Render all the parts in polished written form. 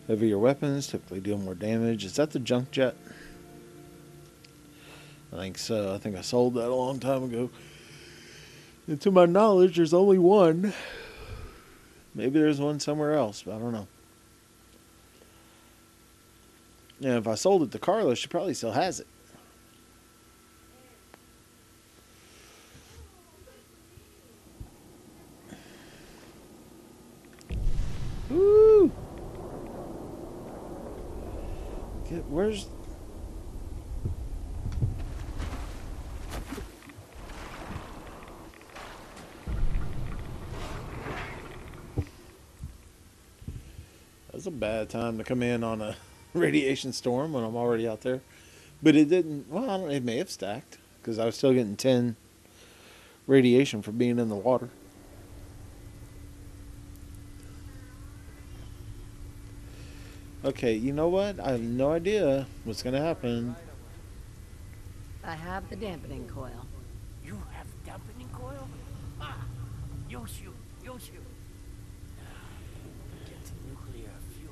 Heavier weapons typically deal more damage. Is that the junk jet? I think so. I think I sold that a long time ago. And to my knowledge, there's only one. Maybe there's one somewhere else, but I don't know. Yeah, if I sold it to Carla, she probably still has it. Woo! Where's... That's a bad time to come in on a radiation storm when I'm already out there. But it didn't... Well, I don't know, it may have stacked. Because I was still getting 10 radiation for being in the water. Okay, you know what? I have no idea what's going to happen. I have the dampening coil. You have dampening coil? Ah, Yoshu, Yoshu. Get nuclear fuel.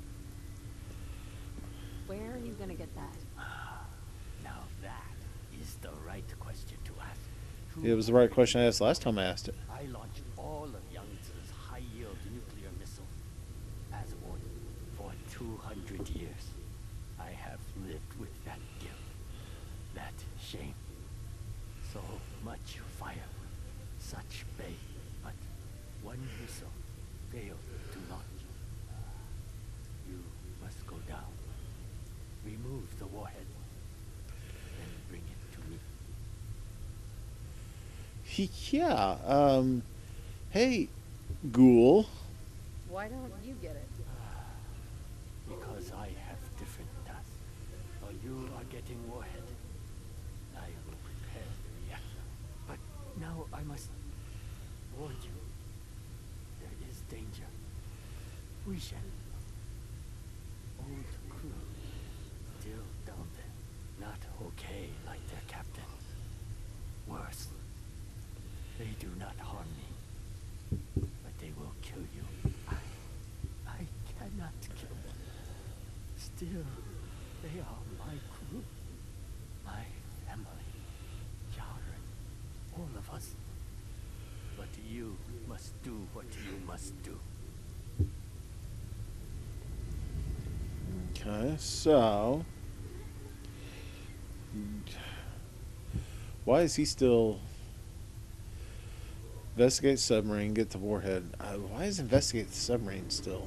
Where are you gonna get that? Now that is the right question to ask. It was the right question I asked last time I asked it. I launched all of Yangtze's high-yield nuclear missiles as ordered for 200 years. I have lived with that guilt, that shame. So much fire, such pain, but one missile failed to launch. You must go down, remove the warhead, and bring it to me. Yeah, hey, Ghoul. Why don't you get it? Because I have different tasks. While you are getting warhead, I will prepare the reactor. But now I must warn you. There is danger. We shall. Old crew. Still down there. Not okay like their captain. Worse. They do not harm me. But they will kill you. I cannot kill them. Still, they are my crew. My family. Yaren. All of us. But you must do what you must do. Okay, so... Why is he still... Investigate submarine, get the warhead. Why is investigate the submarine still?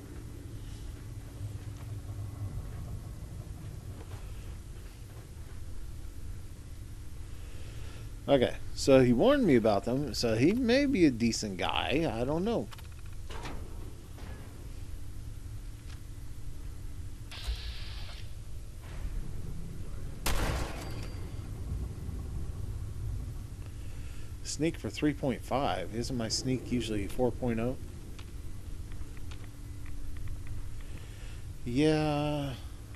Okay, so he warned me about them, so he may be a decent guy. I don't know. Sneak for 3.5. Isn't my sneak usually 4.0? Yeah.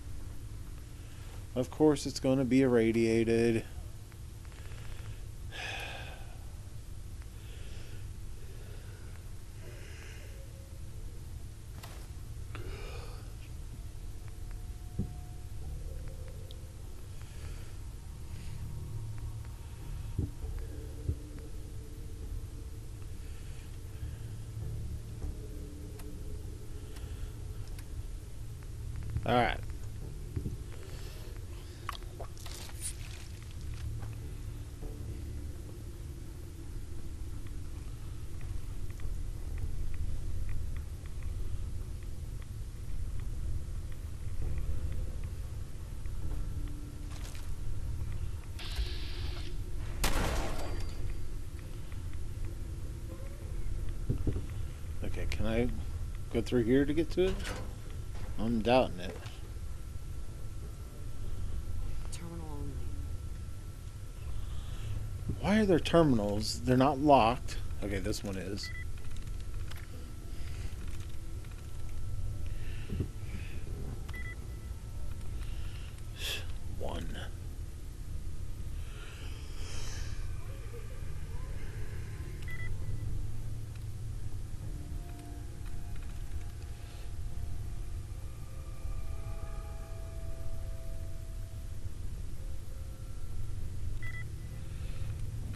Of course it's going to be irradiated. All right. Okay, can I go through here to get to it? I'm doubting it. Terminal only. Why are there terminals? They're not locked. Okay, this one is. One.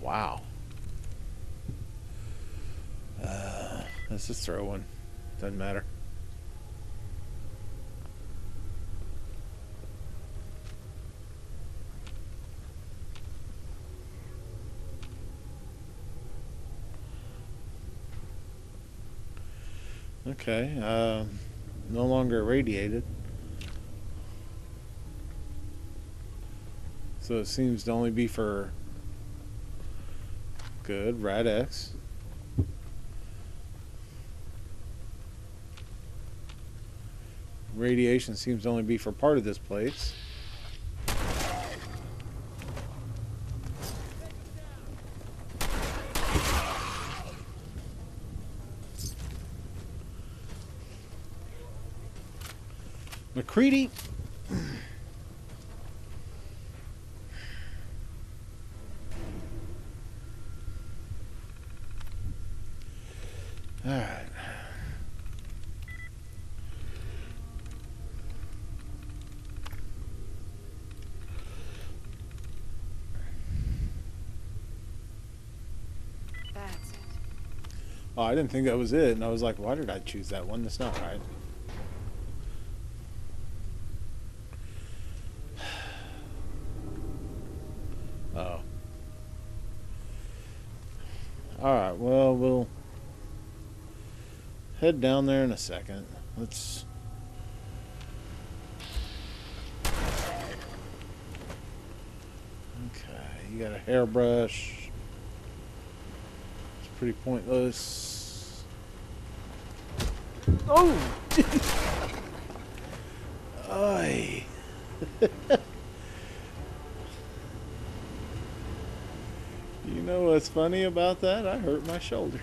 Wow. Let's just throw one. Doesn't matter. Okay. No longer irradiated. So it seems to only be for good. Rad X. Radiation seems to only be for part of this place. McCready. All right. That's it. Oh, I didn't think that was it, and I was like, why did I choose that one? That's not right. Oh. Alright, well, we'll head down there in a second. Let's... Okay, you got a hairbrush. It's pretty pointless. Oh! Oy. You know what's funny about that? I hurt my shoulder.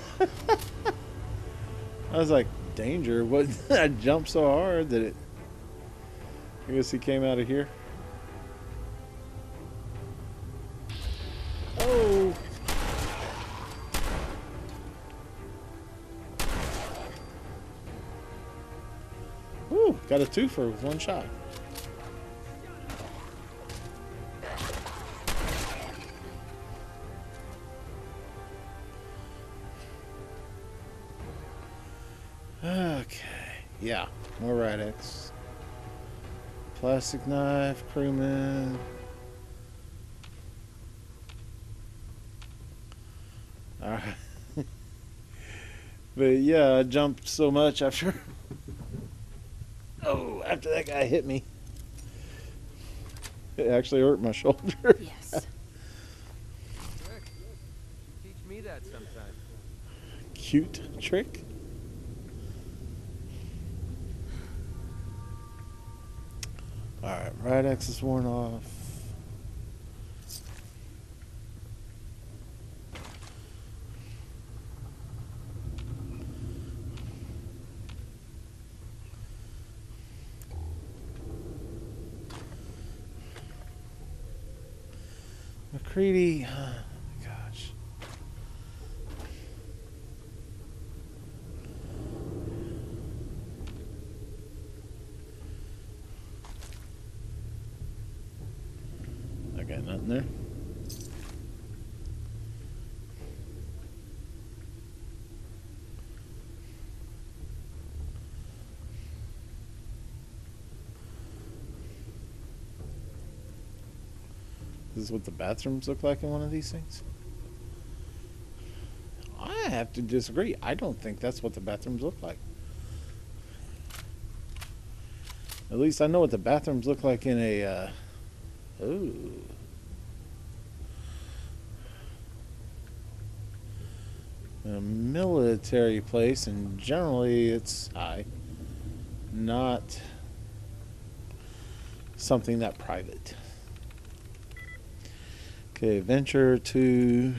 I was like, danger. What? I jumped so hard that it... I guess he came out of here. Oh! Woo! Got a twofer with one shot. Okay, yeah, more Radix. Plastic knife, crewman. Alright. But yeah, I jumped so much after. Oh, after that guy hit me. It actually hurt my shoulder. Yes. Teach me that sometime. Cute trick. Alright, right X is worn off. McCready, gosh. I got nothing there. This is what the bathrooms look like in one of these things? I have to disagree. I don't think that's what the bathrooms look like. At least I know what the bathrooms look like in a, ooh. In a military place, and generally it's high. Not something that private. Okay, venture to...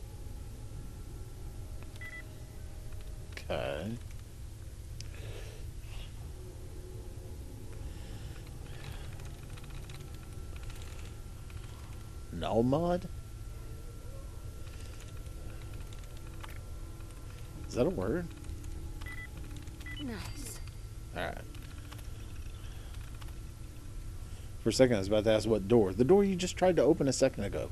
Okay. null mod? Is that a word? Nice. Alright. For a second, I was about to ask what door. The door you just tried to open a second ago.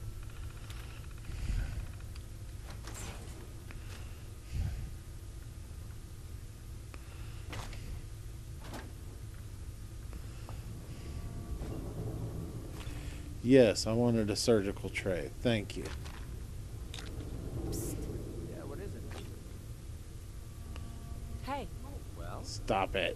Yes, I wanted a surgical tray. Thank you. Psst. Yeah, what is it? Hey, Well, Stop it.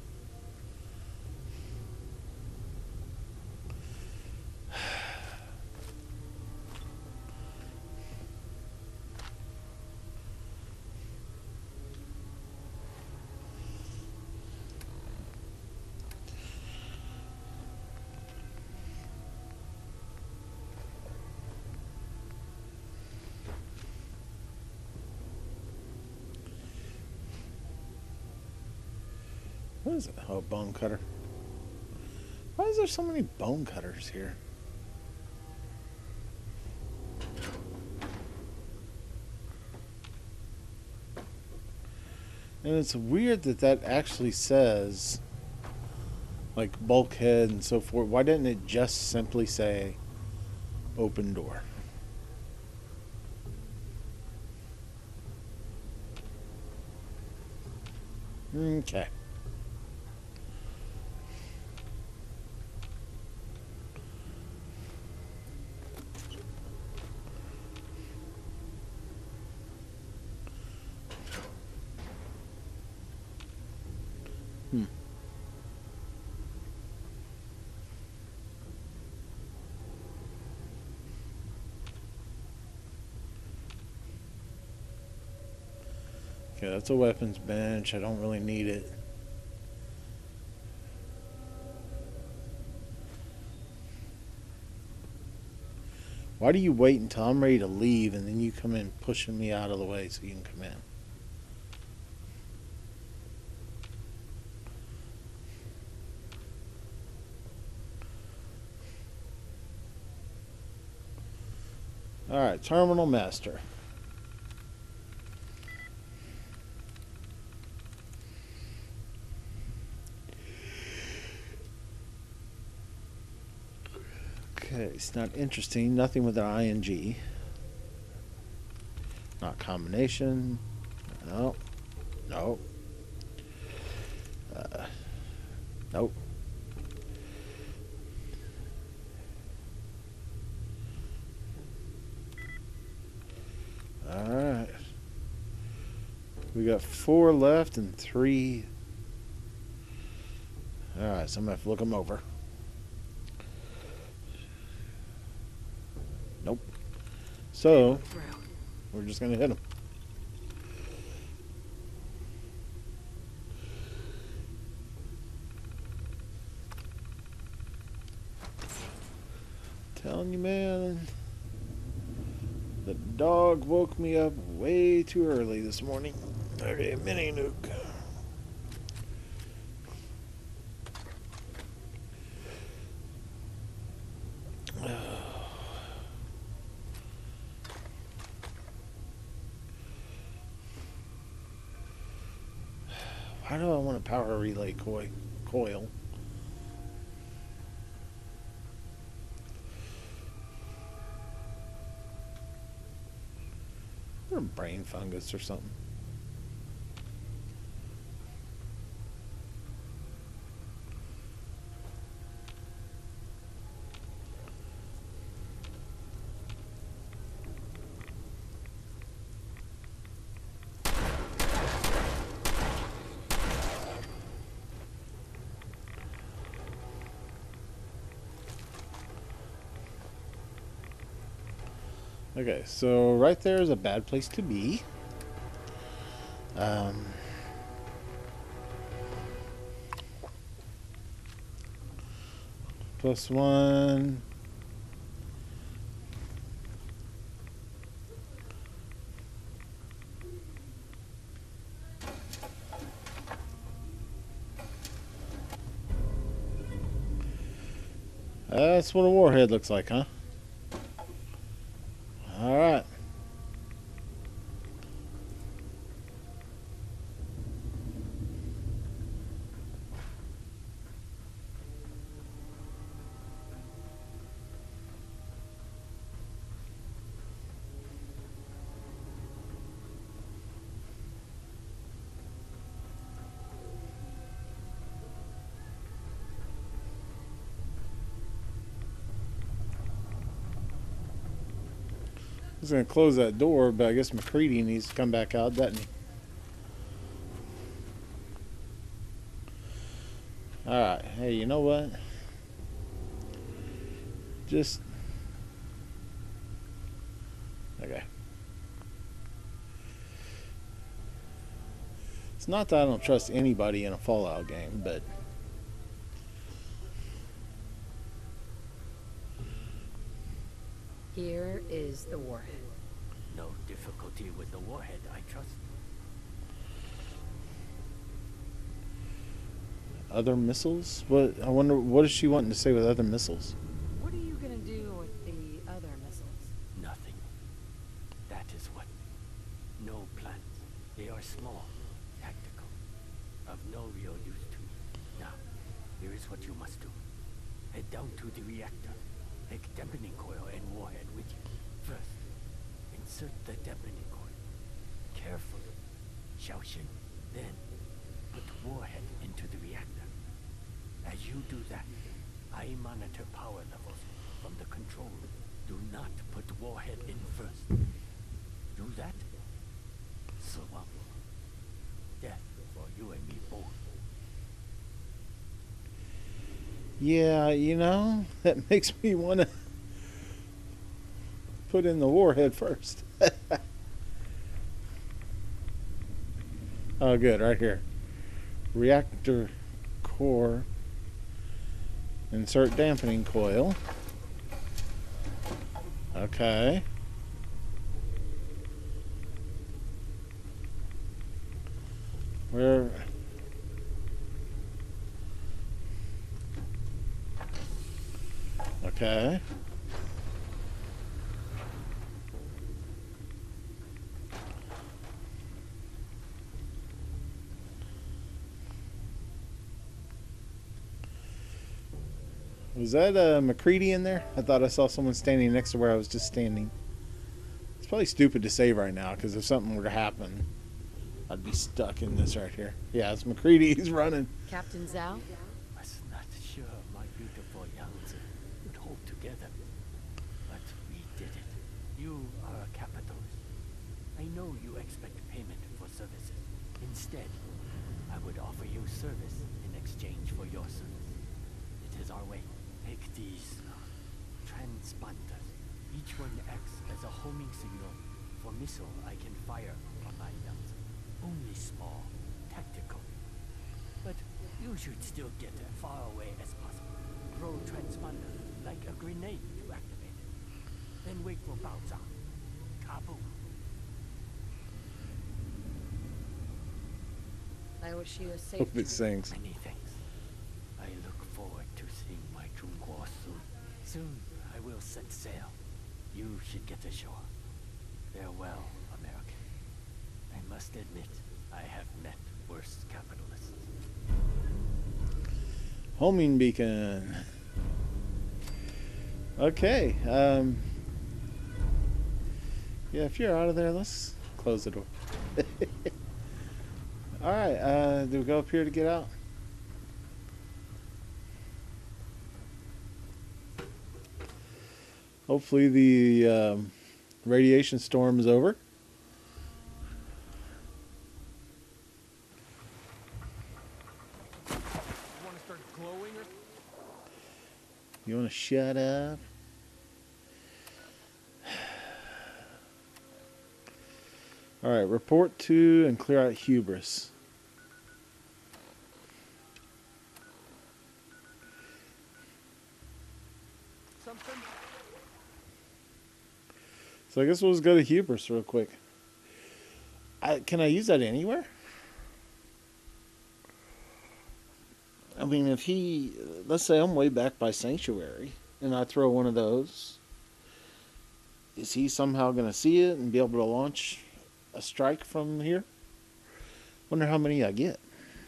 What is it? Oh, bone cutter. Why is there so many bone cutters here? And it's weird that that actually says, like, bulkhead and so forth. Why didn't it just simply say open door? Okay. Okay, that's a weapons bench. I don't really need it. Why do you wait until I'm ready to leave and then you come in pushing me out of the way so you can come in? Alright, Terminal Master. Okay, it's not interesting. Nothing with an ing. Not combination. No. No. Nope. Alright. We got 4 left and 3. Alright, so I'm going to have to look them over. Nope. So, we're just going to hit them. Telling you, man. The dog woke me up way too early this morning. Okay, mini nuke. Why do I want a power relay coil? Or brain fungus or something. Okay, so right there is a bad place to be. +1. That's what a warhead looks like, huh? He's going to close that door, but I guess McCready needs to come back out, doesn't he? Alright, hey, you know what? Just... Okay. It's not that I don't trust anybody in a Fallout game, but... Here is the warhead. No difficulty with the warhead, I trust. Other missiles? What? I wonder, what is she wanting to say with other missiles? What are you gonna do with the other missiles? Nothing. That is what. No plans. They are small, tactical, of no real use to me. Now, here is what you must do. Head down to the reactor. Take dampening coil and warhead with you. First, insert the dampening coil. Carefully. Xiaoxin. Then, put warhead into the reactor. As you do that, I monitor power levels from the control room. Do not put warhead in first. Do that? Salam. Death for you and me both. Yeah, you know, that makes me want to put in the warhead first. Oh, good, right here. Reactor core. Insert dampening coil. Okay. Where... Okay. Was that McCready in there? I thought I saw someone standing next to where I was just standing. It's probably stupid to save right now, because if something were to happen, I'd be stuck in this right here. Yeah, it's McCready. He's running. Captain Zhao? Was not sure my beautiful Yangtze would hold together. But we did it. You are a capitalist. I know you expect payment for services. Instead, I would offer you service in exchange for your service. It is our way. Take these transponders. Each one acts as a homing signal for missile I can fire on my Yangtze. Only small, tactical. But you should still get as far away as possible. Throw transponder like a grenade to activate it. Then wait for Baoza. Kaboom. I wish you a safe Hope it journey. sings. Many thanks. I look forward to seeing my Zhongguo soon. Soon I will set sail. You should get ashore. Farewell, American. I must admit, I have met worse capitalists. Homing beacon. Okay. Yeah, if you're out of there, let's close the door. Alright, do we go up here to get out? Hopefully the radiation storm is over. You want to start glowing or... You want to shut up? Alright, report to and clear out hubris. something? So I guess we'll just go to hubris real quick. Can I use that anywhere? I mean, if he... Let's say I'm way back by Sanctuary, and I throw one of those. Is he somehow going to see it and be able to launch a strike from here? Wonder how many I get.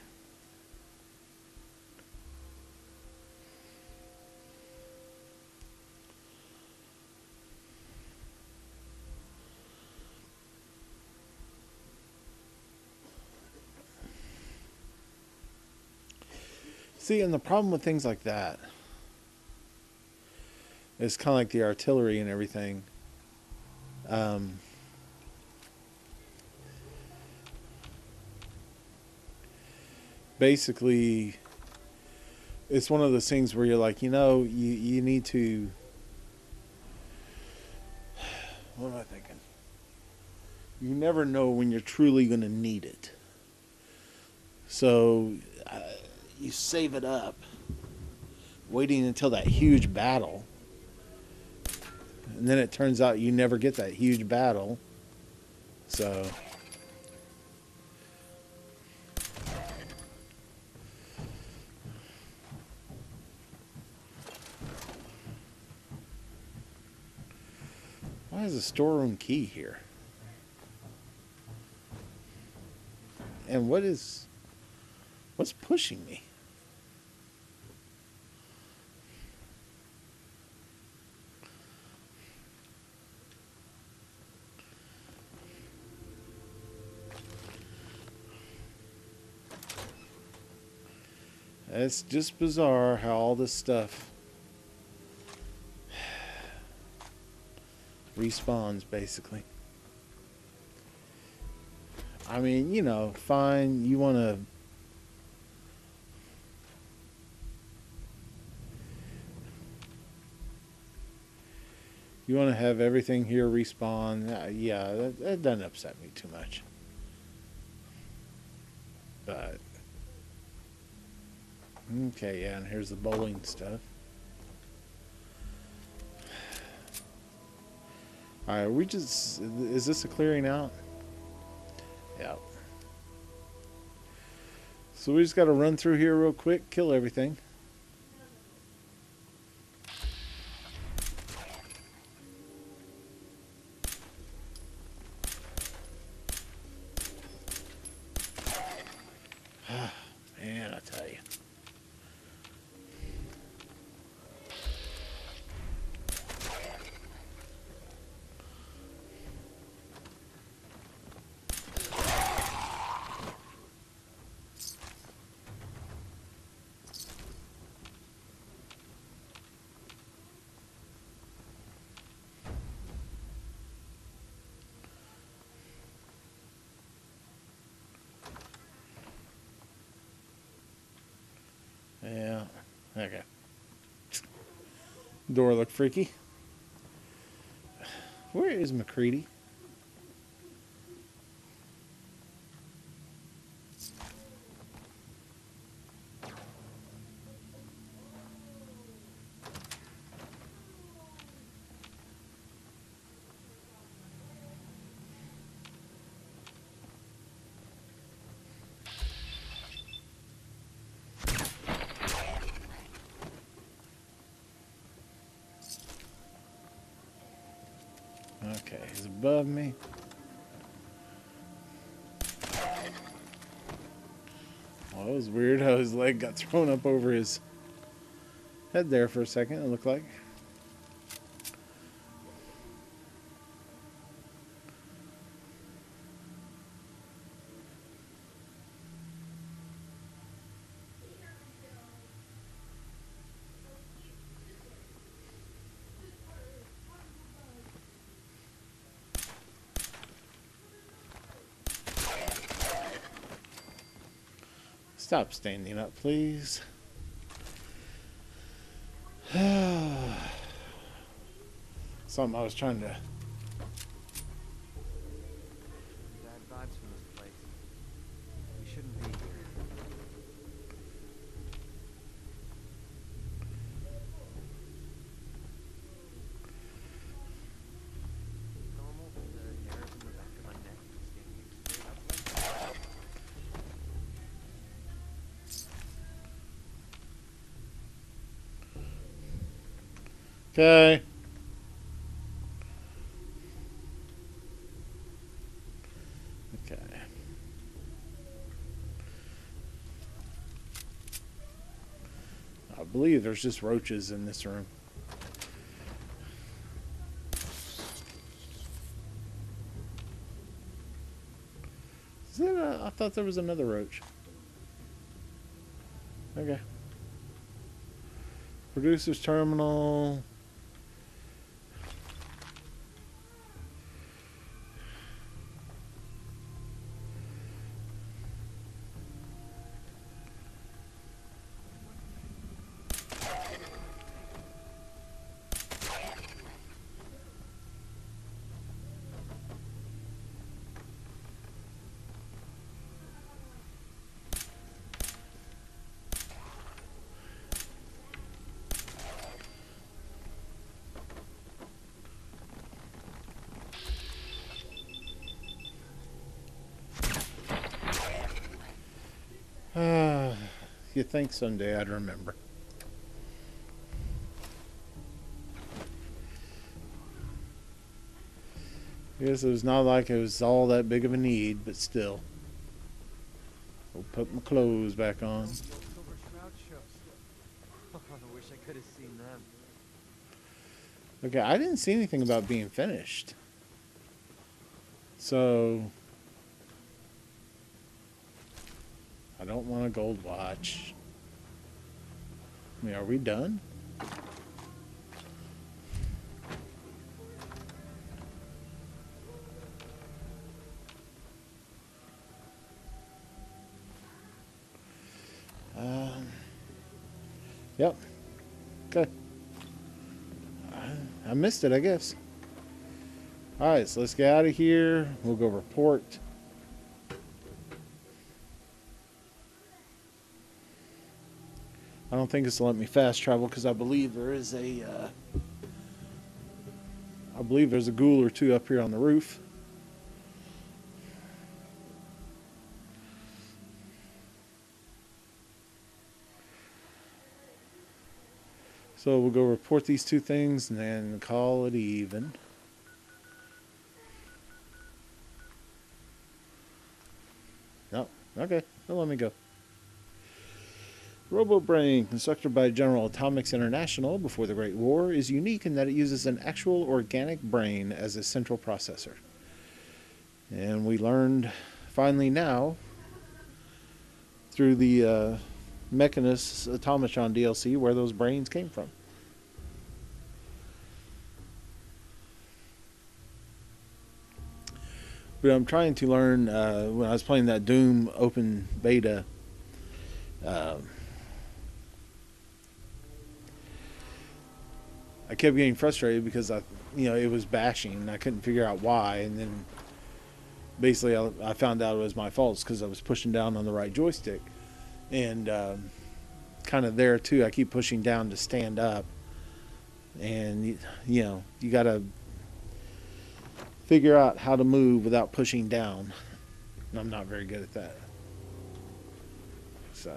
See, and the problem with things like that is kind of like the artillery and everything. Um, Basically, it's one of those things where you're like, you need to. What am I thinking? You never know when you're truly going to need it. So you save it up, waiting until that huge battle. And then it turns out you never get that huge battle. So. Why is the storeroom key here? And what's pushing me? It's just bizarre how all this stuff respawns, basically. I mean, fine, you want to... You want to have everything here respawn. Yeah, that doesn't upset me too much. But... Okay, yeah, and here's the bowling stuff. Alright, is this a clearing out? Yeah. So we just got to run through here real quick, kill everything. Man, I tell you. Yeah, okay. Door looked freaky. Where is McCready? Okay, he's above me. Well, that was weird how his leg got thrown up over his head there for a second, it looked like. Stop standing up, please. Something I was trying to... Bad vibes from this place. We shouldn't be here. Normal, the hairs on the back of my neck standing straight up like that. Okay. Okay. I believe there's just roaches in this room. Is that I thought there was another roach. Okay. Producer's terminal. You think someday I'd remember. Yes, it was not like it was all that big of a need, but still. I'll put my clothes back on. October shroud shows. I wish I could have seen them. Okay, I didn't see anything about being finished. So, I don't want a gold watch. I mean, are we done? Yep. Okay. I missed it, I guess. Alright, so let's get out of here. We'll go report. I don't think it's to let me fast travel because I believe there is a I believe there's a ghoul or two up here on the roof. So we'll go report these two things and then call it even. No, okay, they'll let me go. RoboBrain, constructed by General Atomics International before the Great War, is unique in that it uses an actual organic brain as a central processor. And we learned finally now through the Mechanist Automatron DLC where those brains came from. But I'm trying to learn, when I was playing that Doom open beta, I kept getting frustrated because it was bashing and I couldn't figure out why. And then basically I found out it was my fault because I was pushing down on the right joystick. And kind of there too, I keep pushing down to stand up. And you got to figure out how to move without pushing down. And I'm not very good at that. So,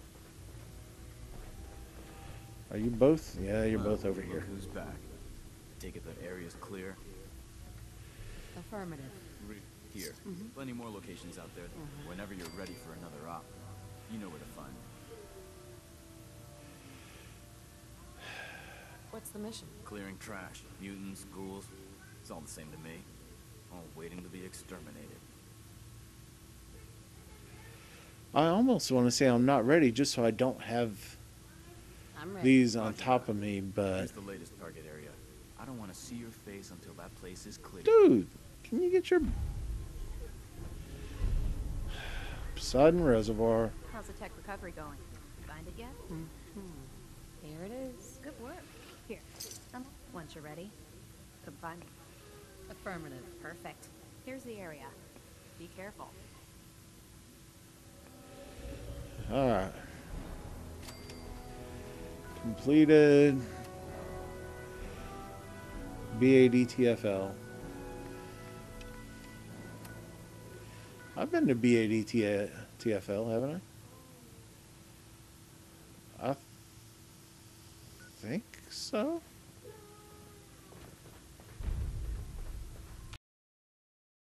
are you both? Yeah, you're both over here. Who's back? Take it the area's clear. Affirmative. Here. Plenty more locations out there. Whenever you're ready for another op, you know where to find me. What's the mission? Clearing trash, mutants, ghouls. It's all the same to me. All waiting to be exterminated. I almost want to say I'm not ready just so I don't have I'm ready. these on top of me, but... Here's the latest target area. I don't want to see your face until that place is clear. Dude, can you get your... Poseidon Reservoir. How's the tech recovery going? Find it yet? Here it is. Good work. Here. Once you're ready, come find me. Affirmative. Perfect. Here's the area. Be careful. Alright. Completed. BADTFL. I've been to BADTFL, haven't I? I think so.